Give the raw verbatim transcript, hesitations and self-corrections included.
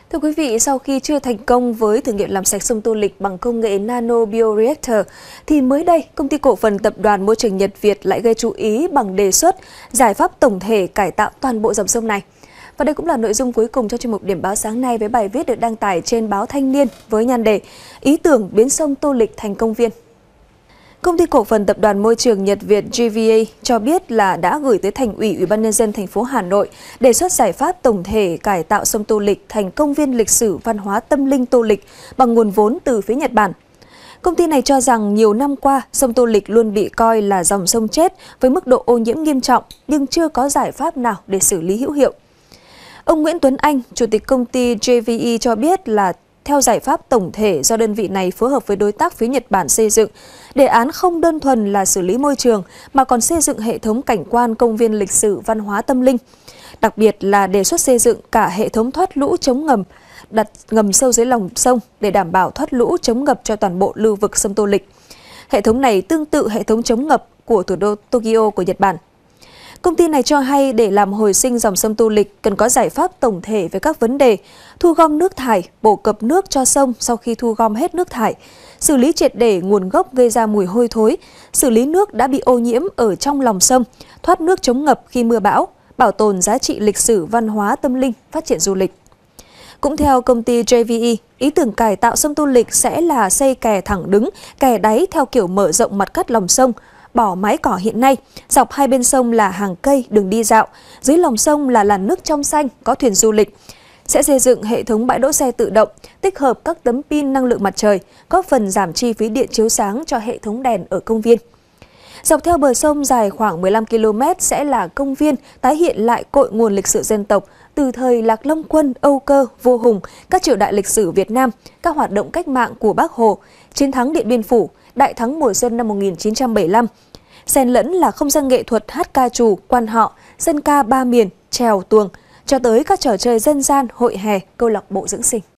Thưa quý vị, sau khi chưa thành công với thử nghiệm làm sạch sông Tô Lịch bằng công nghệ Nano Bioreactor, thì mới đây, công ty cổ phần tập đoàn Môi trường Nhật Việt lại gây chú ý bằng đề xuất giải pháp tổng thể cải tạo toàn bộ dòng sông này. Và đây cũng là nội dung cuối cùng cho chuyên mục Điểm báo sáng nay với bài viết được đăng tải trên báo Thanh Niên với nhan đề Ý tưởng biến sông Tô Lịch thành công viên. Công ty cổ phần tập đoàn Môi trường Nhật Việt G V A cho biết là đã gửi tới Thành ủy Ủy ban nhân dân thành phố Hà Nội đề xuất giải pháp tổng thể cải tạo sông Tô Lịch thành công viên lịch sử văn hóa tâm linh Tô Lịch bằng nguồn vốn từ phía Nhật Bản. Công ty này cho rằng nhiều năm qua, sông Tô Lịch luôn bị coi là dòng sông chết với mức độ ô nhiễm nghiêm trọng nhưng chưa có giải pháp nào để xử lý hữu hiệu. Ông Nguyễn Tuấn Anh, Chủ tịch công ty G V E cho biết là theo giải pháp tổng thể do đơn vị này phối hợp với đối tác phía Nhật Bản xây dựng, đề án không đơn thuần là xử lý môi trường mà còn xây dựng hệ thống cảnh quan công viên lịch sử văn hóa tâm linh. Đặc biệt là đề xuất xây dựng cả hệ thống thoát lũ chống ngầm, đặt ngầm sâu dưới lòng sông để đảm bảo thoát lũ chống ngập cho toàn bộ lưu vực sông Tô Lịch. Hệ thống này tương tự hệ thống chống ngập của thủ đô Tokyo của Nhật Bản. Công ty này cho hay để làm hồi sinh dòng sông Tô Lịch cần có giải pháp tổng thể về các vấn đề thu gom nước thải, bổ cập nước cho sông sau khi thu gom hết nước thải, xử lý triệt để nguồn gốc gây ra mùi hôi thối, xử lý nước đã bị ô nhiễm ở trong lòng sông, thoát nước chống ngập khi mưa bão, bảo tồn giá trị lịch sử văn hóa tâm linh, phát triển du lịch. Cũng theo công ty G V E, ý tưởng cải tạo sông Tô Lịch sẽ là xây kè thẳng đứng, kè đáy theo kiểu mở rộng mặt cắt lòng sông, bỏ mái cỏ hiện nay, dọc hai bên sông là hàng cây, đường đi dạo, dưới lòng sông là làn nước trong xanh, có thuyền du lịch. Sẽ xây dựng hệ thống bãi đỗ xe tự động, tích hợp các tấm pin năng lượng mặt trời, góp phần giảm chi phí điện chiếu sáng cho hệ thống đèn ở công viên. Dọc theo bờ sông dài khoảng mười lăm ki lô mét sẽ là công viên tái hiện lại cội nguồn lịch sử dân tộc từ thời Lạc Long Quân, Âu Cơ, Vua Hùng, các triều đại lịch sử Việt Nam, các hoạt động cách mạng của Bác Hồ, chiến thắng Điện Biên Phủ, Đại thắng mùa xuân năm một nghìn chín trăm bảy mươi lăm. Xen lẫn là không gian nghệ thuật hát ca trù, quan họ, dân ca ba miền, chèo tuồng, cho tới các trò chơi dân gian, hội hè, câu lạc bộ dưỡng sinh.